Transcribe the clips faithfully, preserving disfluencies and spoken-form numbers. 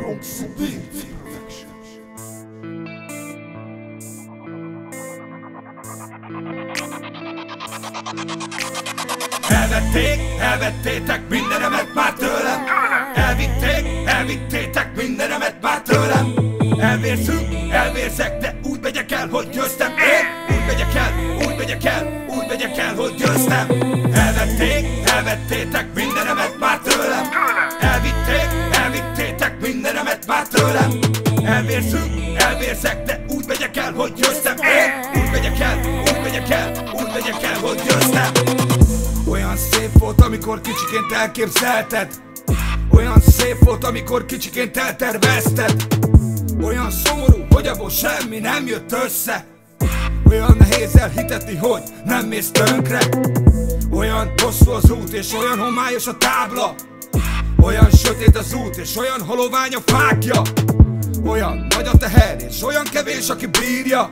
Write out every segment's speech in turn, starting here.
Oxy Beats Elvették, elvettétek mindenemet már tőlem. Elvitték, elvittétek mindenemet már tőlem. Elvérszünk, elvérzek, de úgy megyek el, hogy győztem. Én úgy megyek el, úgy megyek el, úgy megyek el, hogy győztem. Elvették, elvettétek mindenemet már tőlem. Elvitték, elvittétek mindenemet már tőlem. Elvérszünk, elvérzek, de úgy megyek el, hogy győztem. Én úgy megyek el, úgy megyek el, úgy megyek el, hogy győztem. Olyan szép volt, amikor kicsiként elképzelted. Olyan szép volt, amikor kicsiként eltervezted. Olyan szomorú, hogy abból semmi nem jött össze. Olyan nehéz elhitetni, hogy nem mész tönkre. Olyan hosszú az út és olyan homályos a tábla. Olyan sötét az út és olyan halovány a fákja. Olyan nagy a teher és olyan kevés, aki bírja.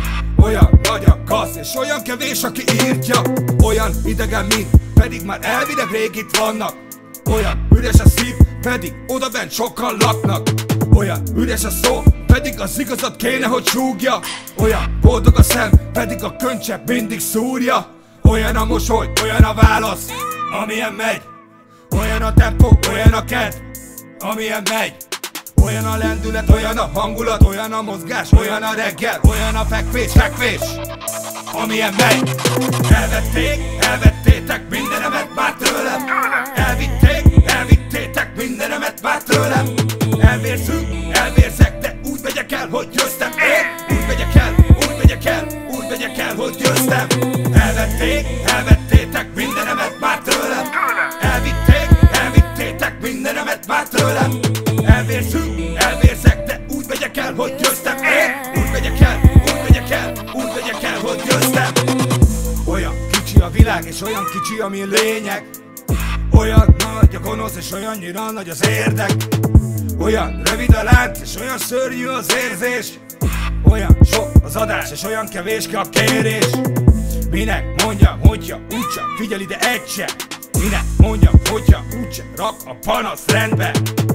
Olyan nagy a kasz és olyan kevés, aki írtja. Olyan idegen, mint pedig már elvileg rég itt vannak. Olyan üres a szív, pedig odabent sokan laknak. Olyan üres a szó, pedig az igazat kéne, hogy súgja. Olyan boldog a szem, pedig a könycsepp mindig szúrja. Olyan a mosoly, olyan a válasz, amilyen megy. Olyan a tempó, olyan a kedv, amilyen megy. Olyan a lendület, olyan a hangulat, olyan a mozgás, olyan a reggel, olyan a fekvés, fekvés, amilyen megy. Elvették, elvettétek mindenemet már tőlem. Elvitték, elvittétek mindenemet már tőlem. Elvérzünk, elvérzek, de úgy megyek el, hogy győztem. Én úgy megyek el, úgy megyek el, úgy megyek el, hogy győztem. Elvették, elvettétek mindenemet már tőlem. Elvitték, elvittétek mindenemet már tőlem. Elvérzünk, elvérzek, de úgy megyek el, hogy győztem. Én úgy megyek el, úgy megyek el, úgy megyek el, hogy győztem. Olyan kicsi a világ és olyan kicsi a mi lényeg. Olyan nagy a gonosz és olyannyira nagy az érdek. Olyan rövid a lánc és olyan szörnyű az érzés. Olyan sok az adás és olyan kevés a kérés. Minek mondjam, hogyha úgyse figyel ide egy se. Minek mondjam, hogyha úgyse rak a panasz rendbe.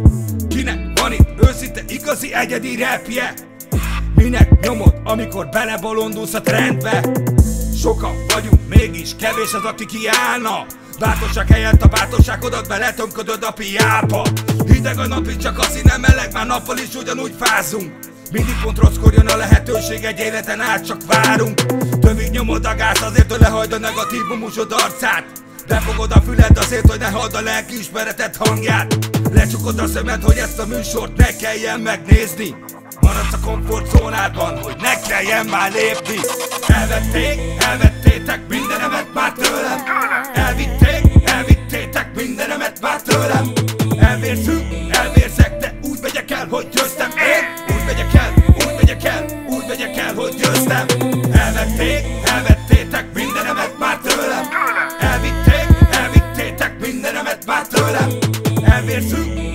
Kinek van itt őszinte igazi egyedi repje? Minek nyomod, amikor belebolondulsz a trendbe? Sokan vagyunk, mégis kevés az, aki kiállna. Bátorság helyett a bátorságodat beletömködöd a piába. Hideg a nap, csak a színe meleg, már nappal is ugyanúgy fázunk. Mindig pont rosszkor jön a lehetőség, egy életen át csak várunk. Tövig nyomod a gázt azért, hogy lehagyd a negatívumosod arcát. Befogod a füled azért, hogy ne halld a lelkiismereted hangját. Lecsukod a szemed, hogy ezt a műsort ne kelljen megnézni. Maradsz a komfortzónádban, hogy ne kelljen már lépni. Elvették, elvettétek mindenemet már tőlem. Elvitték, elvittétek mindenemet már tőlem. Elvérzünk, elvérzek, de úgy megyek el, hogy győztem. Én úgy megyek el, úgy megyek el, úgy megyek el, hogy győztem. Elvették, elvettétek mindenemet már tőlem. Elvitték, elvittétek mindenemet már tőlem. Elvérzünk,